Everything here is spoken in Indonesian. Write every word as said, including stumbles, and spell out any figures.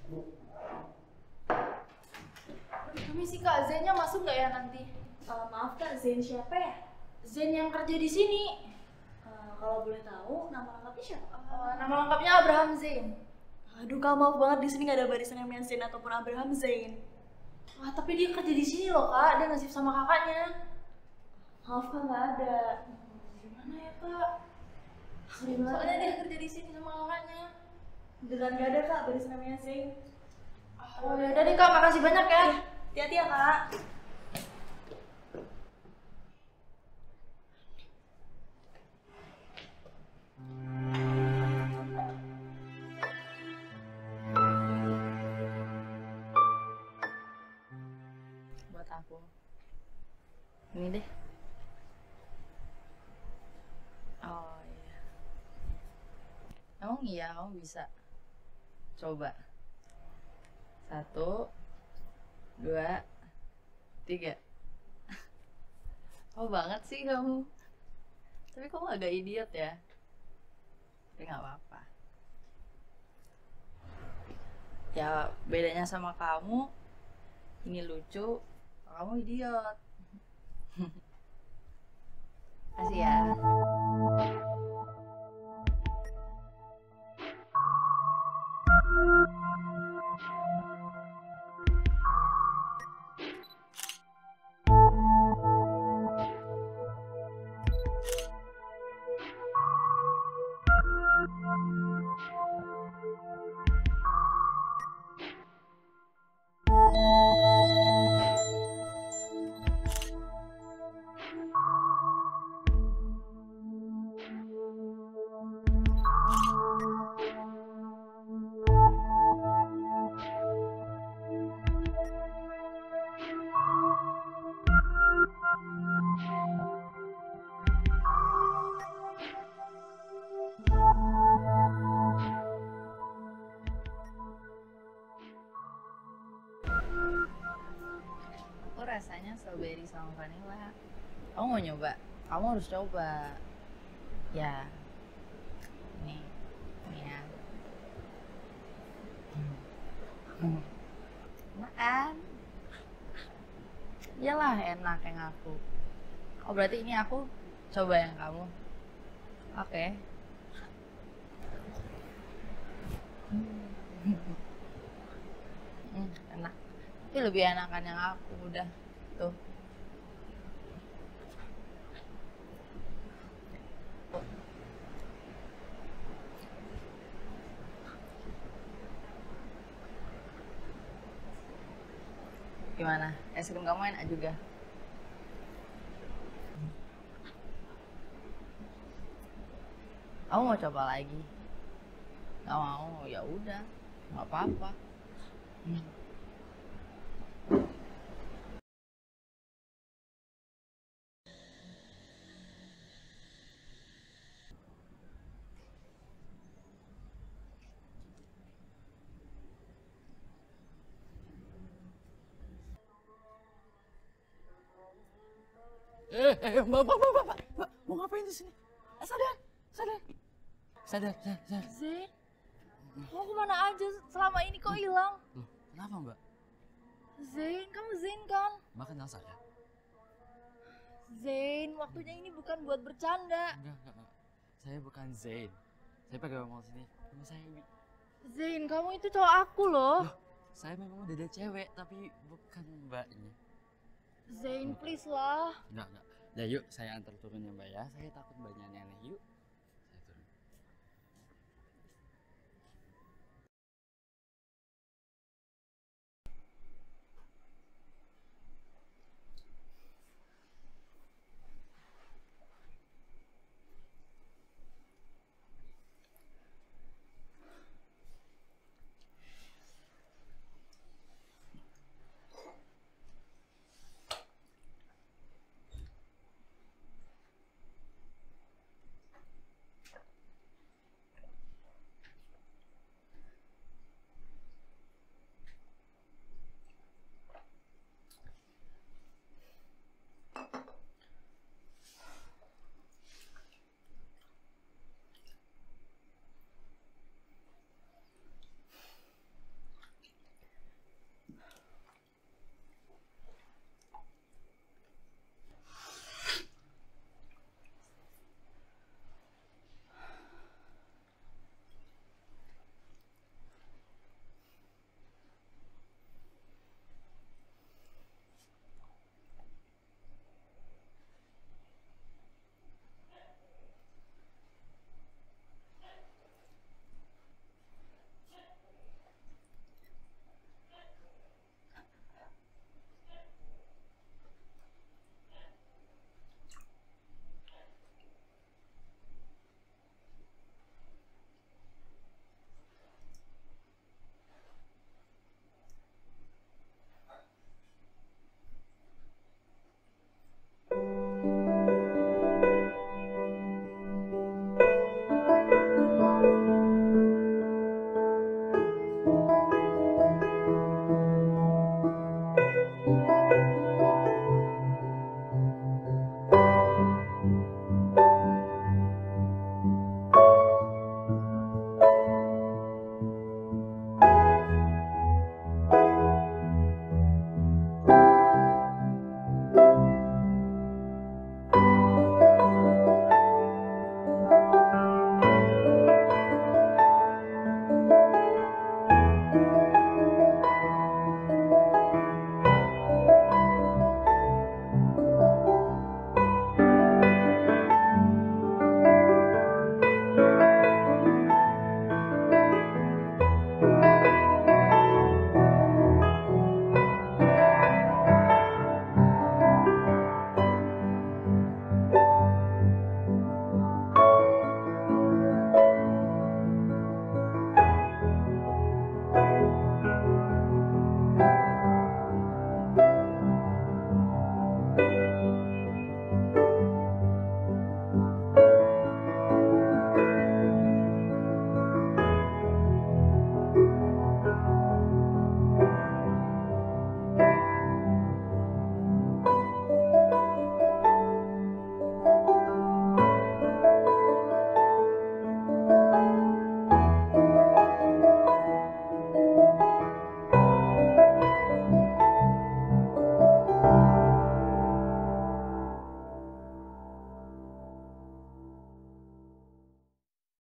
Permisi kak, Zainnya masuk nggak ya nanti? Uh, maaf kak, Zain siapa ya? Zain yang kerja di sini. Uh, kalau boleh tahu, nama lengkapnya siapa? Uh, nama lengkapnya Abraham Zain. Aduh kak, maaf banget di sini nggak ada barisan namanya Zain ataupun Abraham Zain. Wah, tapi dia kerja di sini loh kak, dia nasib sama kakaknya. Maaf kak, nggak ada. Gimana ya kak? Sorry banget. Soalnya dia kerja di sini sama kakaknya. Beneran nggak ada kak barisan namanya Zain. Oh ya udah deh kak, makasih banyak ya. Hati-hati ya kak. Buat aku ini deh. Oh iya, emang iya kamu bisa coba. Satu, dua, tiga. Oh banget sih kamu, tapi kamu agak idiot ya, tapi nggak apa-apa ya. Bedanya sama kamu, ini lucu, kamu idiot. Kasih ya. Aku rasanya strawberry sama vanilla. Kamu mau nyoba? Kamu harus coba. Ya. Nih. Nih ya. Hmm. Enak kan? Iyalah enak yang aku. Oh berarti ini aku coba yang kamu. Oke. Okay. Hmm, enak. Tapi lebih enakan yang aku udah tuh. Gimana? Es krim kamu enak juga? Kamu mau coba lagi? Gak mau? Ya udah, nggak apa-apa. Hmm. Eh, eh, mbak, mbak, mbak, mbak, mbak, mau ngapain di sini? Eh, sadar, sadar, sadar, sadar, sadar. Zain, kamu kemana aja selama ini kok hilang? Loh, kenapa mbak? Zain, kamu Zain kan? Mbak kenal saya? Zain, waktunya ini bukan buat bercanda. Enggak, enggak, enggak. Saya bukan Zain. Saya pakai ngomong sini. Nama saya Wi. Zain, kamu itu cowok aku loh. Loh, saya memang udah ada cewek, tapi bukan mbaknya. Zain, please lah. Enggak, enggak. Ya yuk, saya antar turun ya mbak ya. Saya takut mbaknya aneh-aneh. Yuk.